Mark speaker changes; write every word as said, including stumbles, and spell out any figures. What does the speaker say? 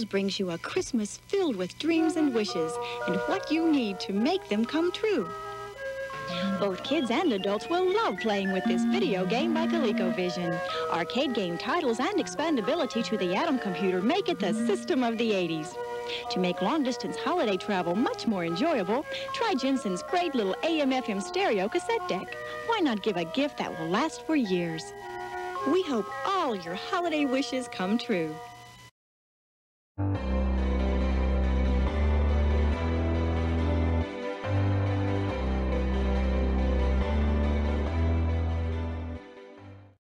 Speaker 1: Brendle's brings you a Christmas filled with dreams and wishes and what you need to make them come true. Both kids and adults will love playing with this video game by ColecoVision. Arcade game titles and expandability to the Atom computer make it the system of the eighties. To make long-distance holiday travel much more enjoyable, try Jensen's great little A M F M stereo cassette deck. Why not give a gift that will last for years? We hope all your holiday wishes come true.